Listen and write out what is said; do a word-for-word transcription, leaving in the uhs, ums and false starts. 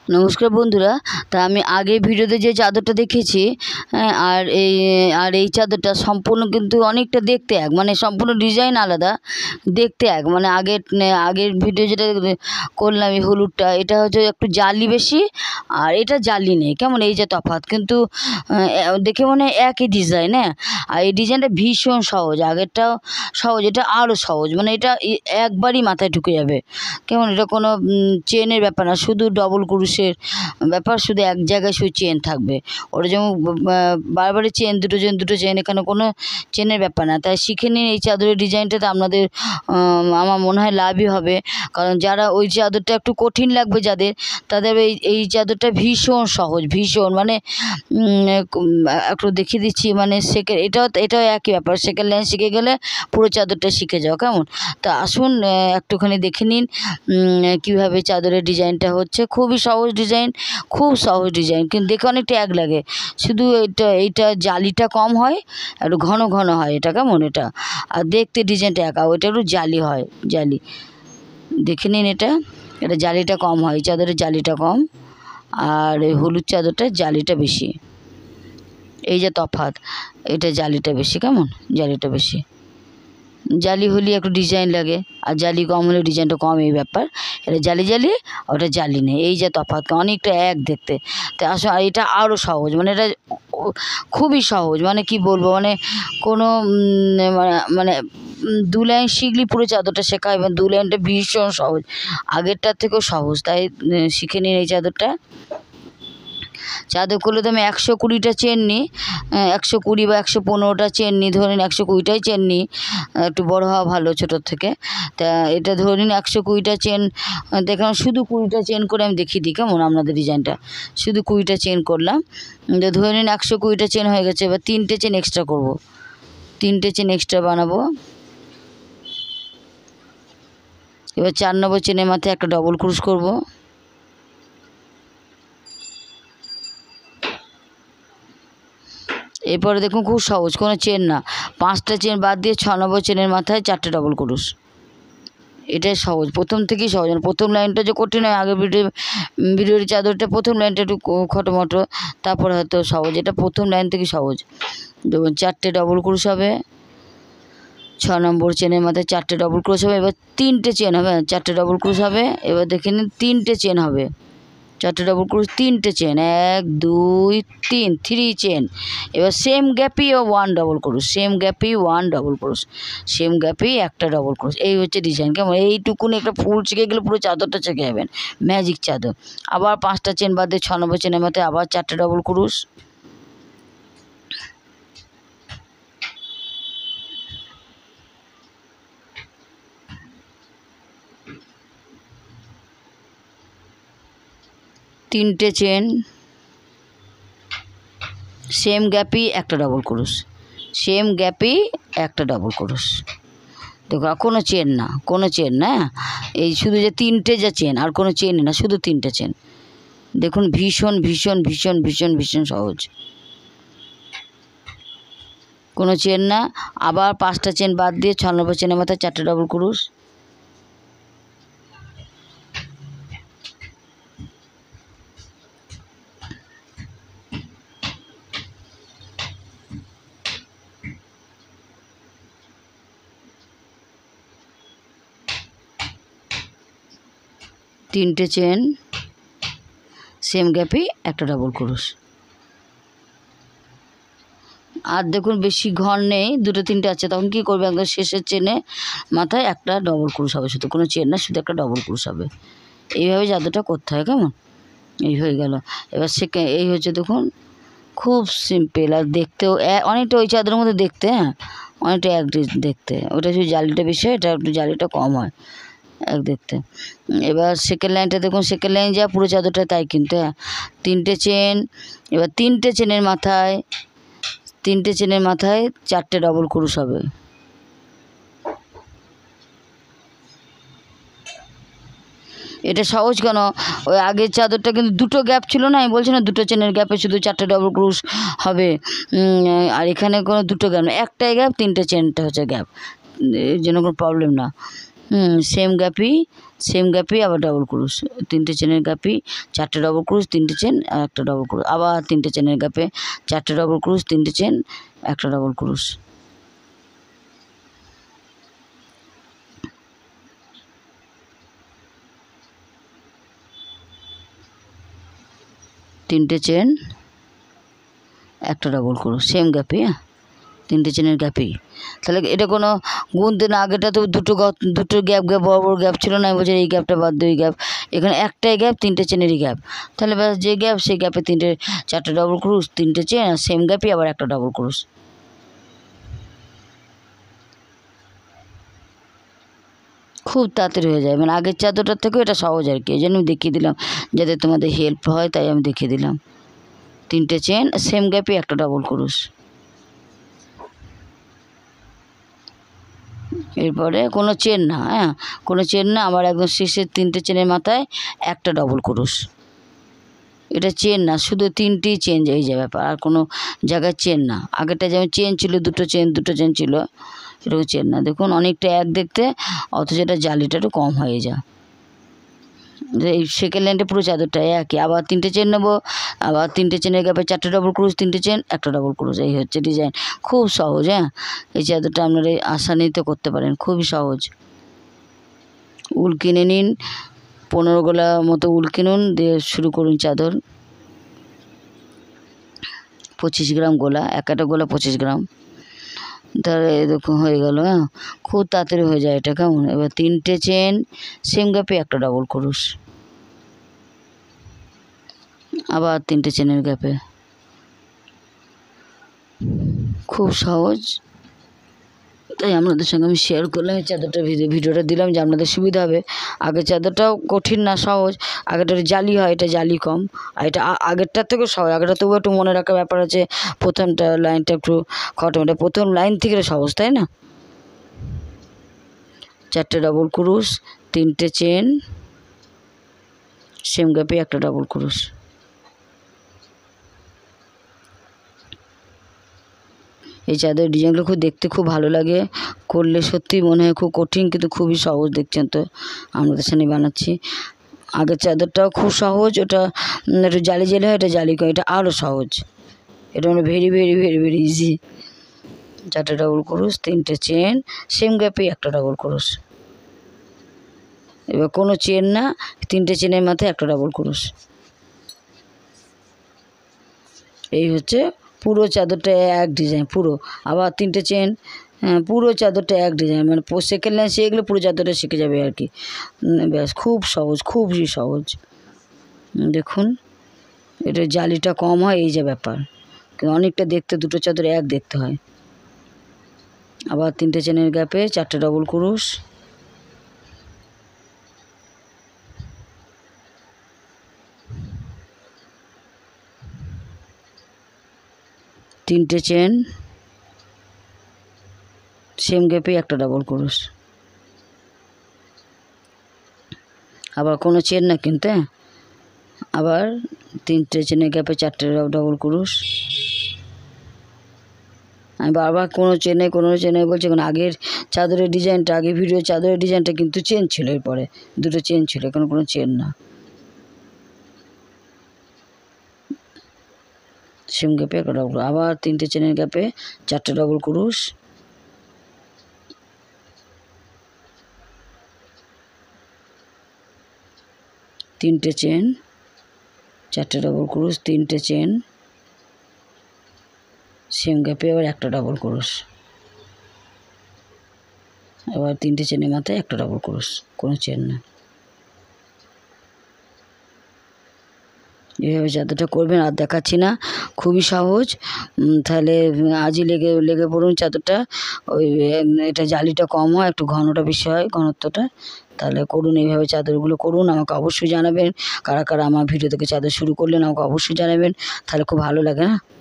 নমস্কার বন্ধুরা। তা আমি আগে ভিডিওতে যে চাদরটা দেখেছি হ্যাঁ, আর এই আর এই চাদরটা সম্পূর্ণ কিন্তু অনেকটা দেখতে এক, মানে সম্পূর্ণ ডিজাইন আলাদা, দেখতে এক। মানে আগের আগের ভিডিও যেটা করলাম এই হলুদটা, এটা হচ্ছে একটু জালি বেশি আর এটা জালি নেই, কেমন এই যে তফাৎ, কিন্তু দেখে মনে হয় একই ডিজাইন। হ্যাঁ, আর এই ডিজাইনটা ভীষণ সহজ, আগেরটাও সহজ, এটা আরও সহজ, মানে এটা একবারই মাথায় ঢুকে যাবে। কেমন এটা কোনো চেনের ব্যাপার না, শুধু ডবল ক্রুশের ব্যাপার, শুধু এক জায়গায় শুধু চেন থাকবে। ওটা যেমন বারবারই চেন, দুটো চেন দুটো চেন, এখানে কোনো চেনের ব্যাপার না। তাই শিখে নিন এই চাদরের ডিজাইনটাতে, আপনাদের আমার মনে হয় লাভই হবে। কারণ যারা ওই চাদরটা একটু কঠিন লাগবে যাদের, তাদের এই এই চাদরটা ভীষণ সহজ, ভীষণ, মানে একটু দেখিয়ে দিচ্ছি। মানে সেকেন্ড এটাও এটাও একই ব্যাপার, সেকেন্ড লাইন শিখে গেলে পুরো চাদরটা শিখে যাও। কেমন, তা আসুন একটুখানি দেখে নিন কীভাবে চাদরের ডিজাইনটা হচ্ছে। খুবই সহজ ডিজাইন, খুব সহজ ডিজাইন, কিন্তু দেখে অনেকটা এক লাগে। শুধু এটা এইটা জালিটা কম হয়, একটু ঘন ঘন হয় এটা। কেমন এটা, আর দেখতে ডিজাইনটা একা, ওইটা একটু জালি হয়, জালি দেখে নিন। এটা এটা জালিটা কম হয়, চাদরের জালিটা কম, আর এই হলুদ চাদরটার জালিটা বেশি। এই যে তফাৎ, এটা জালিটা বেশি। কেমন, জালিটা বেশি, জালি হলে একটু ডিজাইন লাগে, আর জালি কম হলে ডিজাইনটা কম, এই ব্যাপার। এটা জালি জালি, ওটা জালি নেই, এই যে তফাৎ, অনেকটা এক দেখতে। তো আসলে এটা আরও সহজ, মানে এটা খুবই সহজ, মানে কি বলবো, মানে কোনো মানে দু লাইন শিখলে পুরো চাদরটা শেখা, এবং দু লাইনটা ভীষণ সহজ, আগেরটার থেকেও সহজ। তাই শিখে নিন এই চাদরটা। চাদর করলে তো আমি একশো কুড়িটা চেন নিই, একশো কুড়ি বা একশো পনেরোটা চেন নিই, ধরেন একশো কুড়িটাই চেন নিই, একটু বড়ো হওয়া ভালো ছোটোর থেকে। তা এটা ধরেন একশো কুড়িটা চেন, দেখলাম শুধু কুড়িটা চেন করে আমি দেখিয়ে দিই। কেমন, আপনাদের ডিজাইনটা শুধু কুড়িটা চেন করলাম, ধরে নিন একশো কুড়িটা চেন হয়ে গেছে। এবার তিনটে চেন এক্সট্রা করব, তিনটে চেন এক্সট্রা বানাবো। এবার চার নম্বর চেনের মাথায় একটা ডবল ক্রুশ করব। এরপরে দেখুন খুব সহজ, কোনো চেন না, পাঁচটা চেন বাদ দিয়ে ছ নম্বর চেনের মাথায় চারটে ডবল ক্রুশ। এটাই সহজ, প্রথম থেকেই সহজ। প্রথম লাইনটা যে কঠিন হয়, আগের ভিডিও ভিডিওর চাদরটা প্রথম লাইনটা একটু খটোমটো, তারপরে হয়তো সহজ। এটা প্রথম লাইন থেকে সহজ। দেখুন চারটে ডবল ক্রুশ হবে, ছ নম্বর চেনের মাথায় চারটে ডবল ক্রুশ হবে। এবার তিনটে চেন হবে, চারটে ডবল ক্রুশ হবে। এবার দেখে নিন তিনটে চেন হবে, চারটে ডবল ক্রুশ, তিনটে চেন, এক দুই তিন, থ্রি চেন। এবার সেম গ্যাপই ও ওয়ান ডবল ক্রুশ, সেম গ্যাপই ওয়ান ডবল ক্রুশ, সেম গ্যাপেই একটা ডবল ক্রুশ। এই হচ্ছে ডিজাইন। কেমন, এইটুকুনি একটা ফুল শিখে গেলে পুরো চাদরটা শিখে যাবেন, ম্যাজিক চাদর। আবার পাঁচটা চেন বাদ দিয়ে ছ নম্বর চেনের মধ্যে আবার চারটে ডবল ক্রুশ। তিনটে চেন, সেম গ্যাপই একটা ডবল ক্রুশ, সেম গ্যাপই একটা ডবল ক্রুশ। দেখো কোনো চেন না, কোনো চেন না, এই শুধু যে তিনটে যা চেন, আর কোনো চেন না, শুধু তিনটে চেন। দেখুন ভীষণ ভীষণ ভীষণ ভীষণ ভীষণ সহজ, কোনো চেন না। আবার পাঁচটা চেন বাদ দিয়ে ছ নম্বর চেনের মাথায় চারটে ডবল ক্রুশ। তিনটে চেন, সেম গ্যাপে একটা ডবল ক্রুশ। আর দেখুন বেশি ঘর নেই, দুটো তিনটে আছে, তখন কী করবে, একদম শেষের চেনে মাথায় একটা ডবল ক্রুশ হবে, শুধু কোনো চেন না, শুধু একটা ডবল ক্রুশ হবে। এইভাবে জাদুটা করতে হয়। কেমন, এই হয়ে গেল। এবার সেকে এই হচ্ছে দেখুন, খুব সিম্পল, আর দেখতেও অনেকটা ওই চাদরের মধ্যে দেখতে। হ্যাঁ, অনেকটা এক দেখতে, ওটা শুধু জালিটা বেশি হয়, এটা একটু জালিটা কম হয় এক দেখতে। এবার সেকেন্ড লাইনটা দেখুন, সেকেন্ড লাইন যা পুরো চাদরটা তাই কিন্তু। হ্যাঁ, তিনটে চেন, এবার তিনটে চেনের মাথায় তিনটে চেনের মাথায় চারটে ডবল ক্রুশ হবে। এটা সহজ কেন, ওই আগের চাদরটা কিন্তু দুটো গ্যাপ ছিল না, আমি বলছি না দুটো চেনের গ্যাপে শুধু চারটে ডবল ক্রুশ হবে, আর এখানে কোনো দুটো গ্যাপ না, একটাই গ্যাপ, তিনটে চেনটা হচ্ছে গ্যাপ, এর জন্য কোনো প্রবলেম না। হুম সেম গ্যাপই সেম গ্যাপে আবার ডবল ক্রুশ, তিনটে চেনের গ্যাপই চারটে ডবল ক্রুশ, তিনটে চেন আর একটা ডবল ক্রুশ, আবার তিনটে চেনের গ্যাপে চারটে ডবল ক্রুশ, তিনটে চেন একটা ডবল ক্রুশ। তিনটে চেন একটা ডবল ক্রুশ সেম গ্যাপে, হ্যাঁ তিনটে চেনের গ্যাপেই। তাহলে এটা কোনো গুনতে না, আগেটা তো দুটো দুটো গ্যাপ গ্যাপ বড় বড় গ্যাপ ছিল না, বলছে এই গ্যাপটা বাদ দিয়ে গ্যাপ, এখানে একটাই গ্যাপ তিনটে চেনেরই গ্যাপ। তাহলে ব্যাস যে গ্যাপ সেই গ্যাপে তিনটে চারটে ডবল ক্রুশ, তিনটে চেন আর সেম গ্যাপই আবার একটা ডবল ক্রুশ। খুব তাড়াতাড়ি হয়ে যায়, মানে আগের চাদরটার থেকেও এটা সহজ আর কি, এই জন্য আমি দেখিয়ে দিলাম যাতে তোমাদের হেল্প হয়, তাই আমি দেখিয়ে দিলাম। তিনটে চেন সেম গ্যাপে একটা ডবল ক্রুশ। এরপরে কোনো চেন না, হ্যাঁ কোনো চেন না, আবার একদম শেষের তিনটে চেনের মাথায় একটা ডবল ক্রুশ। এটা চেন না, শুধু তিনটেই চেন এই যে ব্যাপার, আর কোনো জায়গায় চেন না। আগেরটা যেমন চেন ছিল, দুটো চেন দুটো চেন ছিল, এটাও চেন না। দেখুন অনেকটা এক দেখতে, অথচ এটা জালিটা একটু কম হয়ে যায়। এই সেকেন্ড লাইনটা পুরো চাদরটা একই, আবার তিনটে চেন নেবো, আবার তিনটে চেনের গ্যাপে চারটে ডবল ক্রুশ, তিনটে চেন একটা ডবল ক্রুশ। এই হচ্ছে ডিজাইন, খুব সহজ। হ্যাঁ এই চাদরটা আপনারা আসানিতে করতে পারেন, খুবই সহজ। উল কিনে নিন, পনেরো গোলা মতো উল কিনুন, দিয়ে শুরু করুন চাদর। পঁচিশ গ্রাম গোলা, এক একটা গোলা পঁচিশ গ্রাম, তাহলে দেখুন হয়ে গেল। হ্যাঁ খুব তাড়াতাড়ি হয়ে যায় এটা, কেমন। এবার তিনটে চেন সেম গ্যাপে একটা ডবল ক্রুশ, আবার তিনটে চেনের গ্যাপে, খুব সহজ। তাই আপনাদের সঙ্গে আমি শেয়ার করলাম এই চাদরটা, ভিডিও ভিডিওটা দিলাম যে আপনাদের সুবিধা হবে। আগের চাদরটাও কঠিন না, সহজ। আগেরটা জালি হয়, এটা জালি কম, আর এটা আগেরটার থেকেও সহজ। আগেরটা তবুও একটু মনে রাখার ব্যাপার আছে, প্রথমটা লাইনটা একটু খটম, এটা প্রথম লাইন থেকে সহজ, তাই না। চারটে ডবল ক্রুশ, তিনটে চেন সেম গ্যাপে একটা ডবল ক্রুশ। এই চাদরের ডিজাইনগুলো খুব দেখতে খুব ভালো লাগে, করলে সত্যি মনে হয় খুব কঠিন, কিন্তু খুবই সহজ। দেখছেন তো আপনাদের সামনে বানাচ্ছি। আগের চাদরটাও খুব সহজ, ওটা একটু জালি জালি হয়, এটা জালি কম, এটা আরও সহজ। এটা মানে very very very very easy. চারটে ডবল ক্রুশ, তিনটে চেন সেম গ্যাপে একটা ডবল ক্রুশ। এবার কোনো চেন না, তিনটে চেনের মাথায় একটা ডবল ক্রুশ। এই হচ্ছে পুরো চাদরটা এক ডিজাইন পুরো, আবার তিনটে চেন, পুরো চাদরটা এক ডিজাইন, মানে সেকেন্ড লাইন শিখে গেলে পুরো চাদরটা শিখে যাবে আর কি। ব্যাস খুব সহজ, খুবই সহজ। দেখুন এটা জালিটা কম হয়, এই যে ব্যাপার, কিন্তু অনেকটা দেখতে দুটো চাদর এক দেখতে হয়। আবার তিনটে চেনের গ্যাপে চারটে ডবল ক্রুশ, তিনটে চেন সেম গ্যাপে একটা ডবল ক্রুশ, আবার কোনো চেন না কিন্তু, আবার তিনটে চেনের গ্যাপে চারটে ডবল ক্রুশ। আমি বারবার কোনো চেনে কোনো চেনে বলছি, কারণ আগের চাদরের ডিজাইনটা, আগের ভিডিও চাদরের ডিজাইনটা কিন্তু চেন ছিল, এরপরে দুটো চেন ছিল, এখন কোনো চেন না। সেম গ্যাপে একটা ডবল, আবার তিনটে চেনের গ্যাপে চারটে ডবল ক্রুশ, তিনটে চেন চারটে ডবল ক্রুশ, তিনটে চেন সেম গ্যাপে আবার একটা ডবল ক্রুশ, আবার তিনটে চেনের মাথায় একটা ডবল ক্রুশ, কোনো চেন না। এইভাবে চাদরটা করবেন, আর দেখাচ্ছি না, খুবই সহজ। তাহলে আজই লেগে লেগে পড়ুন চাদরটা। ওই এটা জালিটা কম হয়, একটু ঘনটা বেশি হয়, ঘনত্বটা। তাহলে করুন, এইভাবে চাদরগুলো করুন। আমাকে অবশ্যই জানাবেন কারা কারা আমার ভিডিও থেকে চাদর শুরু করলেন, আমাকে অবশ্যই জানাবেন, তাহলে খুব ভালো লাগে না।